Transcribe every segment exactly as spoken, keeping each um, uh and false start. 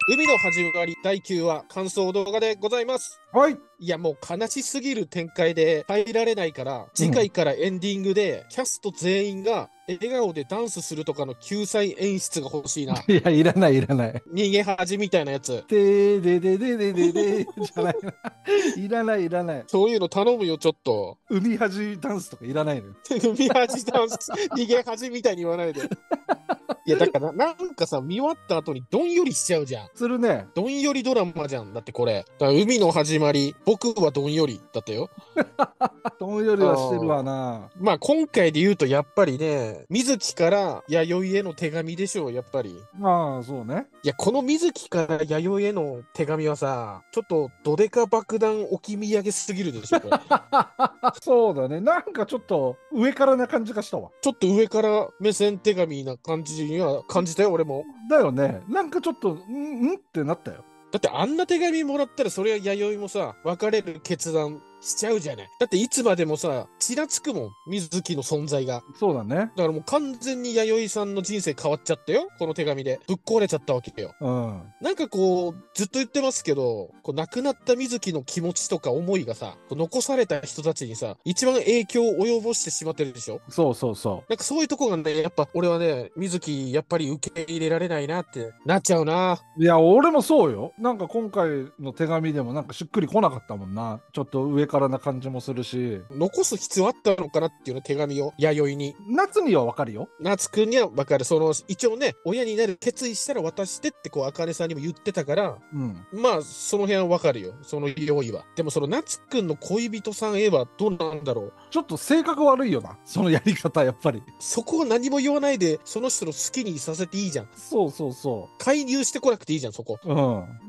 海の始まりだいきゅうわ感想動画でございます。 はい。 いやもう悲しすぎる展開で入られないから、次回からエンディングでキャスト全員が笑顔でダンスするとかの救済演出が欲しいな。 いや、いらない、いらない。 逃げ恥みたいなやつ。 でででででででじゃないな。いらない、いらない。 そういうの頼むよ、ちょっと。 海恥ダンスとかいらないのよ。 海恥ダンス、逃げ恥みたいに言わないで。いやだからなんかさ、見終わった後にどんよりしちゃうじゃん。 するね。 どんよりドラマじゃん。だってこれ。だから海の始まり、僕はどんよりだったよ。 どんよりはしてるわな。 まあ今回で言うとやっぱりね、水木から弥生への手紙でしょう、やっぱり。 まあ、そうね。 いや、この水木から弥生への手紙はさ、ちょっとどでか爆弾置き土産すぎるでしょ、これ。 そうだね。なんかちょっと上からな感じがしたわ。 ちょっと上から目線手紙な感じには感じたよ、俺も。 だよね。なんかちょっと、んんってなったよ。 だってあんな手紙もらったらそれは弥生もさ、別れる決断しちゃうじゃない。だっていつまでもさ、ちらつくもん、水木の存在が。 そうだね。 だからもう完全に弥生さんの人生変わっちゃったよ、この手紙で。ぶっ壊れちゃったわけよ。 うん。 なんかこう、ずっと言ってますけど、こう亡くなった水木の気持ちとか思いがさ、こう残された人たちにさ、一番影響を及ぼしてしまってるでしょ。 そうそうそなんかそういうとこがね、やっぱ俺はね、水木やっぱり受け入れられないなってなっちゃうな。 う。いや、俺もそうよ。なんか今回の手紙でもなんかしっくりこなかったもんな。ちょっと上からな感じもするし。 残す必要あったのかなっていうの、手紙を、弥生に。 夏にはわかるよ。 夏くんには分かる。その、一応ね、親になる決意したら渡してってこう、茜さんにも言ってたから、 うん。 まあ、その辺は分かるよ。その用意は。でもその夏くんの恋人さんへはどうなんだろう。 ちょっと性格悪いよな。そのやり方、やっぱり。 そこは何も言わないで、その人の好きにさせていいじゃん。 そうそうそ介入してこなくていいじゃん、そこ。 う。うん。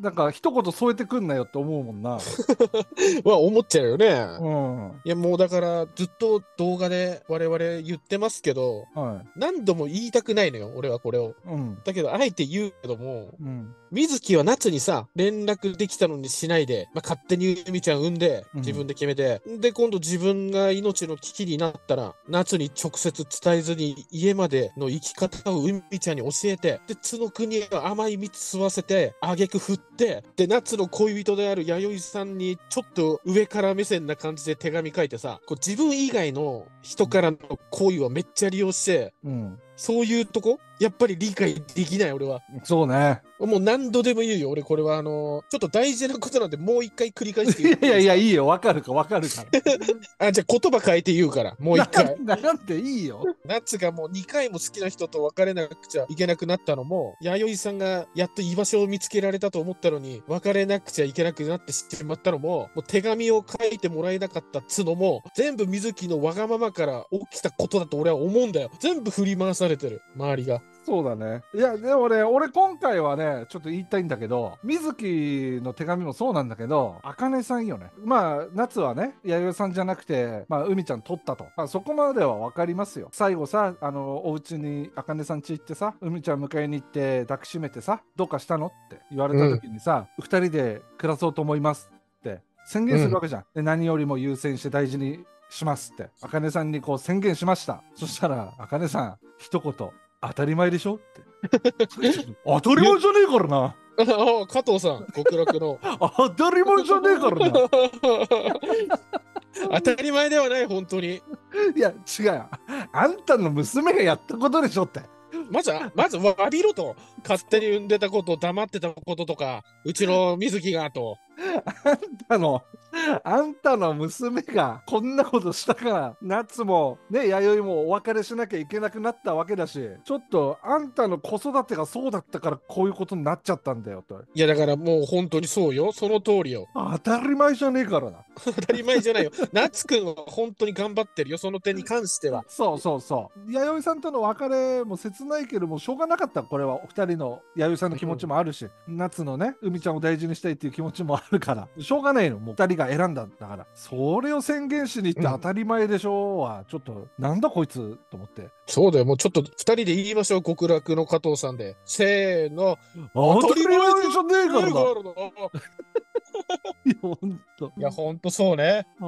だから一言添えてくんなよって思うもんな。 は思っちゃうよね。 うん。 いやもうだからずっと動画で我々言ってますけど、 は何度も言いたくないのよ、俺はこれを。 い。うん。 だけどあえて言うけども、 うん。 水木は夏にさ、連絡できたのにしないで、まあ、勝手にゆみちゃん産んで、 うん自分で決めて、で、今度自分が命の危機になったら、夏に直接伝えずに家までの生き方を海ちゃんに教えて、で、角国へ甘い蜜吸わせて、あげく振って、で、夏の恋人である弥生さんにちょっと上から目線な感じで手紙書いてさ、こう自分以外の人からの行為はめっちゃ利用して、 うん。 そういうとこやっぱり理解できない、俺は。 そうね。 もう何度でも言うよ、俺これはあのー、ちょっと大事なことなんでもう一回繰り返して言っていいですか。 いやいや、いいよ。わかるかわかるから。 あ、じゃあ言葉変えて言うから、もう一回。 ななんでいいよ。 夏がもうにかいも好きな人と別れなくちゃいけなくなったのも、弥生さんがやっと居場所を見つけられたと思ったのに、別れなくちゃいけなくなってしまったのも、もう手紙を書いてもらえなかったっつのも、全部水木のわがままから起きたことだと俺は思うんだよ。全部振り回されてる、周りが。 そうだね。いや、でもね、俺今回はね、ちょっと言いたいんだけど、水木の手紙もそうなんだけど、茜さんよね。まあ、夏はね、弥生さんじゃなくて、まあ、海ちゃん取ったと。まあ、そこまではわかりますよ。最後さ、あの、お家に茜さん家行ってさ、海ちゃん迎えに行って抱きしめてさ、どうかしたのって言われた時にさ、二、人で暮らそうと思いますって宣言するわけじゃん。で、何よりも優先して大事にしますって、茜さんにこう宣言しました。そしたら、茜さん、一言、当たり前でしょって当たり前じゃねえからな。 ああ、加藤さん、極楽の。 当たり前じゃねえからな。 当たり前ではない、本当に。 いや、違う。あんたの娘がやったことでしょって。 まず、まず詫びろと。勝手に産んでたこと、黙ってたこととか、うちの水木がと。 あんたの、あんたの娘がこんなことしたから、夏もね、弥生もお別れしなきゃいけなくなったわけだし、ちょっとあんたの子育てがそうだったからこういうことになっちゃったんだよと。 いや、だからもう本当にそうよ。その通りよ。 当たり前じゃねえからな。 当たり前じゃないよ。夏くんは本当に頑張ってるよ。その点に関しては。 そうそうそう。弥生さんとの別れも切ないけども、しょうがなかった。これはお二人の弥生さんの気持ちもあるし、うん、夏のね、海ちゃんを大事にしたいっていう気持ちもあるから、しょうがないの。もう二人が選んだんだから。それを宣言しに行って当たり前でしょは、ちょっと、なんだこいつと思って。 そうだよ。もうちょっと二人で言いましょう。極楽の加藤さんで。せーの。 当たり前じゃねえからな。いや、ほんと。 と。 いや、ほんとそうね。 うん。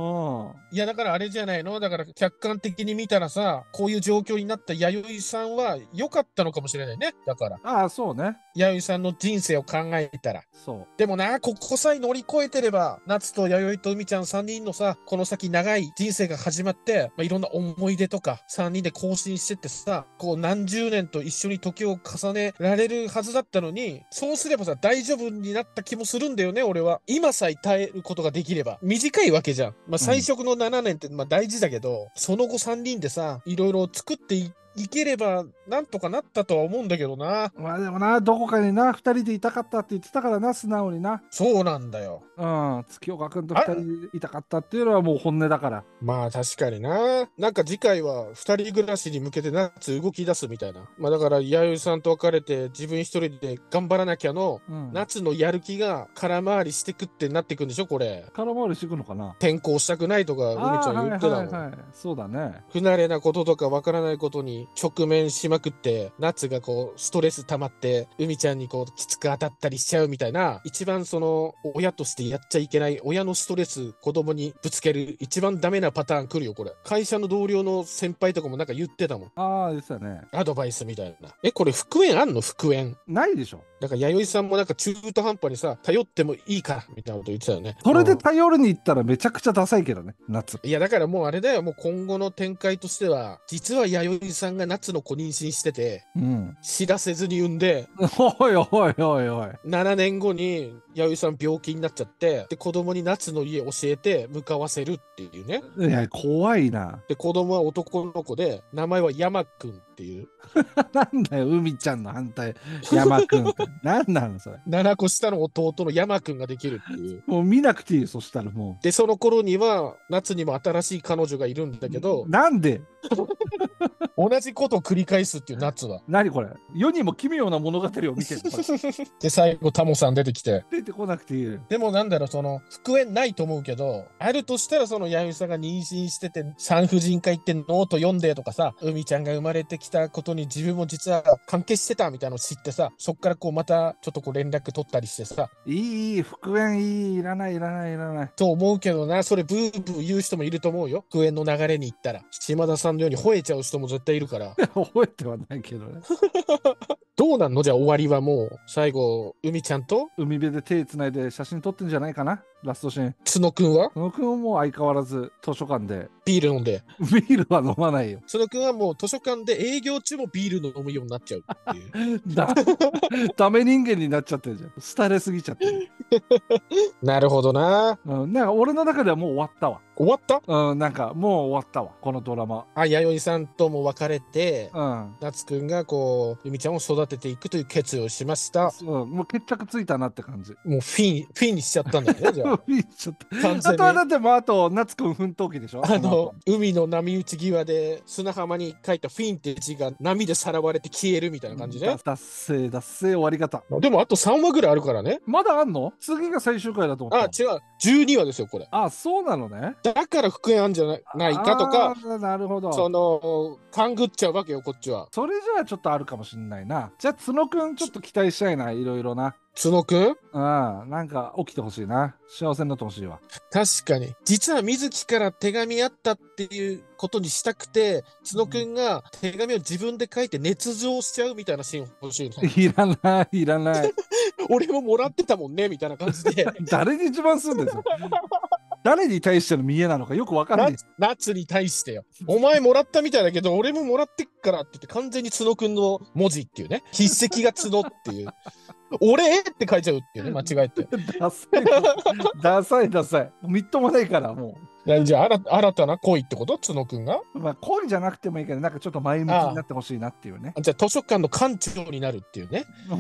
いや、だからあれじゃないのだから客観的に見たらさ、こういう状況になった弥生さんは良かったのかもしれないね。だから、 ああ、そうね。 弥生さんの人生を考えたら。 そう。 でもな、ここさえ乗り越えてれば、夏と弥生と海ちゃんさんにんのさ、この先長い人生が始まって、まあ、いろんな思い出とか、さんにんで更新してってさ、こう何十年と一緒に時を重ねられるはずだったのに、そうすればさ、大丈夫になった気もするんだよね、俺は。今さえ耐えることができれば。短いわけじゃん。まあ、最初のななねんって、まあ大事だけど、その後さんにんでさ、いろいろ作っていいければ、なんとかなったとは思うんだけどな。 まあでもな、どこかにな、二人でいたかったって言ってたからな、素直にな。 そうなんだよ。 うん、月岡君と二あ、 人でいたかったっていうのはもう本音だから。 まあ確かにな。なんか次回は二人暮らしに向けて夏動き出すみたいな。まあだから弥生さんと別れて自分一人で頑張らなきゃの、 うん。 夏のやる気が空回りしてくってなってくんでしょこれ。 空回りしていくのかな。 転校したくないとか、海ちゃんああ、はい言ってたもん。 はいはい。そうだね。 不慣れなこととかわからないことに直面しまくって、夏がこう、ストレス溜まって、海ちゃんにこう、きつく当たったりしちゃうみたいな、一番その、親としてやっちゃいけない、親のストレス、子供にぶつける、一番ダメなパターン来るよ、これ。会社の同僚の先輩とかもなんか言ってたもん。 ああ、ですよね。 アドバイスみたいな。え、これ復縁あんの復縁。 ないでしょ。 だから弥生さんもなんか中途半端にさ、頼ってもいいから、みたいなこと言ってたよね。 それでうん頼りに行ったらめちゃくちゃダサいけどね、夏。 いや、だからもうあれだよ、もう今後の展開としては、実は弥生さんが夏の子妊娠してて、 うん。 知らせずに産んで、 おいおいおいおい。 ななねんごに弥生さん病気になっちゃって、で、子供に夏の家教えて向かわせるっていうね。 いや、怖いな。 で、子供は男の子で、名前は山くんっていう。 なんだよ、海ちゃんの反対、山くんって。なんなの、それ。 ななこ下の弟の山くんができるっていう。 もう見なくていいよ、そしたらもで、その頃には、夏にも新しい彼女がいるんだけどう。、なんで同じことを繰り返すっていう夏は。 何これ世にも奇妙な物語を見てるこれで、最後、タモさん出てきて、 出てこなくていいよ。 でもなんだろう、その、復縁ないと思うけど、あるとしたらその弥生さんが妊娠してて、産婦人科行ってノート読んでとかさ、海ちゃんが生まれてきたことに自分も実は関係してたみたいなのを知ってさ、そっからこうまたちょっとこう連絡取ったりしてさ、 いい、いい、復縁いい、いらない、いらない、いらない。 と思うけどな、それブーブー言う人もいると思うよ。復縁の流れに行ったら。島田さんのように吠えちゃう人も絶対いるから。 覚えてはないけどね。 どうなんのじゃあ終わりはもう、最後、海ちゃんと海辺で手つないで写真撮ってんじゃないかな、ラストシーン。 角くんはそのくんも相変わらず図書館でビール飲んで。 ビールは飲まないよ。 角くんはもう図書館で営業中もビール飲むようになっちゃうっていう。 だダメ人間になっちゃってるじゃん。廃れすぎちゃってる。 なるほどな。 うん、なんか俺の中ではもう終わったわ。 終わったうん、なんかもう終わったわ、このドラマ。 あ、弥生さんとも別れて、 うん。 夏くんがこう、海ちゃんを育てていくという決意をしました。 そうもう決着ついたなって感じ。 もうフィン、フィンにしちゃったんだよね、じゃあ。 いいちょっと完全にあとはだってもうあと夏くん奮闘記でしょ。 あの、海の波打ち際で砂浜に書いたフィンって字が波でさらわれて消えるみたいな感じね。 達成達成終わり方。 でもあとさんわぐらいあるからね。 まだあんの？次が最終回だと思あ、 った。 違う。じゅうにわですよ、これ。 あ、そうなのね。 だから復縁あんじゃないないかとか、 あーなるほど。 その、勘ぐっちゃうわけよ、こっちは。 それじゃあちょっとあるかもしんないな。じゃあ角くんちょっと期待したいな、いろいろな。 角くんうん、なんか起きてほしいな。幸せになってほしいわ。 確かに。実は水木から手紙あったっていうことにしたくて、角くんが手紙を自分で書いて捏造しちゃうみたいなシーン欲しいな。 いらない、いらない。 俺ももらってたもんね、みたいな感じで。 誰に自慢するんですよ。誰に対しての見栄なのかよくわかんない。 夏夏に対してよ。お前もらったみたいだけど、俺ももらってっからって言って、完全に角くんの文字っていうね。筆跡が角っていう。俺って書いちゃうっていうね、間違えて。 ダサい、ダサい、ダサい。みっともないから、もじゃあ、新新たな恋ってこと角くんがう。まあ、恋じゃなくてもいいけど、なんかちょっと前向きになってほしいなっていうね。 じゃあ、図書館の館長になるっていうね。 うん、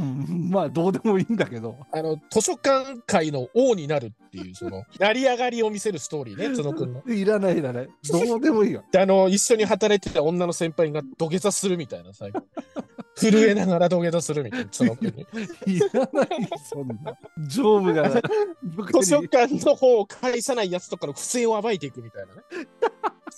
まあ、どうでもいいんだけど。 あの、図書館界の王になるっていう、その、成り上がりを見せるストーリーね、角くんの。 いらない、いらない。どうでもいいよ。 で、あの、一緒に働いてた女の先輩が土下座するみたいな、最後。震えながら土下座するみたいな、角くんに。 いらない、そんな。常務が部下図書に館の方を返さないやつとかの不正を暴いていくみたいなね。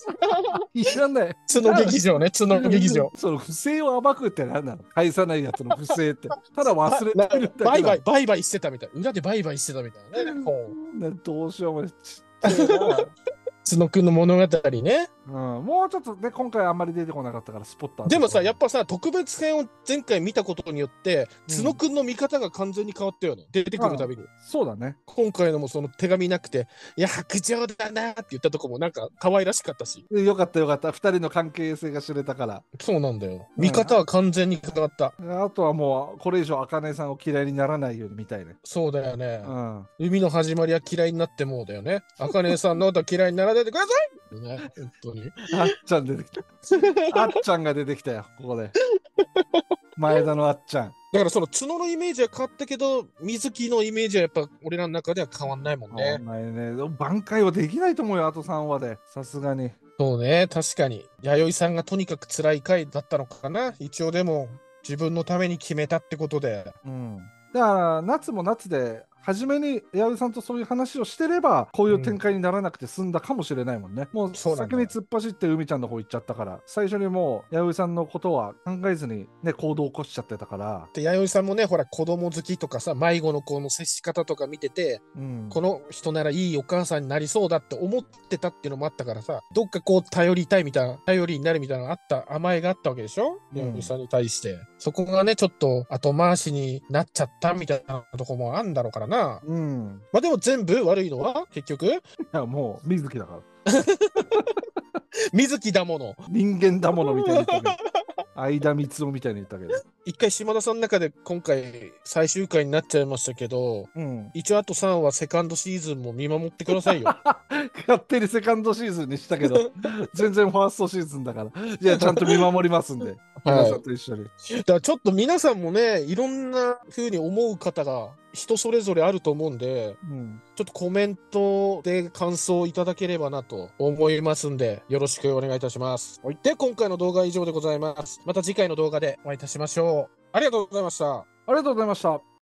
いらない。 角劇場ね、角劇場。 その不正を暴くって何なの？返さないやつの不正って。ただ忘れてるだけだ。 バイバイ、バイバイしてたみたい。裏でバイバイしてたみたいなね。 ね、どうしようもない。ちっちゃいな。 角くんの物語ね。 うん、もうちょっとね、今回あんまり出てこなかったからスポット。 でもさ、やっぱさ、特別編を前回見たことによって、 うん角くんの見方が完全に変わったよね。出てくるたびに。 そうだね。 今回のもその手紙なくて、いや、白状だなって言ったとこもなんか可愛らしかったし。 よかったよかった。二人の関係性が知れたから。 そうなんだよ。見方は完全に変わった。 あとはもう、これ以上、茜さんを嫌いにならないように見たいね。 そうだよね。 うん。 海の始まりは嫌いになってもうだよね。茜さんのこと嫌いにならないでくださいね、本当に。 あっちゃん出てきた。あっちゃんが出てきたよ、ここで。前田のあっちゃん。 だからその角のイメージは変わったけど、水木のイメージはやっぱ俺らの中では変わんないもんね。 お前ね、挽回はできないと思うよ、あとさんわで。さすがに。 そうね、確かに。弥生さんがとにかく辛い回だったのかな。一応でも自分のために決めたってことで。 うん。だから夏も夏で初めに弥生さんとそういう話をしてればこういう展開にならなくて済んだかもしれないもんね、うん、もう先に突っ走って海ちゃんの方行っちゃったから最初にもう弥生さんのことは考えずにね行動を起こしちゃってたから。 で弥生さんもねほら子供好きとかさ迷子の子の接し方とか見てて、うん、この人ならいいお母さんになりそうだって思ってたっていうのもあったからさどっかこう頼りたいみたいな頼りになるみたいなのがあった甘えがあったわけでしょ、うん、弥生さんに対してそこがねちょっと後回しになっちゃったみたいなとこもあんだろうからな。うん。まあでも全部悪いのは結局いやもう水木だから水木だもの人間だものみたいに言ったけど相田光雄みたいに言ったけど一回島田さんの中で今回最終回になっちゃいましたけど、うん、一応あとさんはセカンドシーズンも見守ってくださいよ勝手にセカンドシーズンにしたけど全然ファーストシーズンだからじゃあちゃんと見守りますんで皆さんと一緒に、 はい、だからちょっと皆さんもねいろんな風に思う方が人それぞれあると思うんで、うん、ちょっとコメントで感想をいただければなと思いますんでよろしくお願いいたします。はい、で今回の動画は以上でございます。また次回の動画でお会いいたしましょう。ありがとうございました。 ありがとうございました。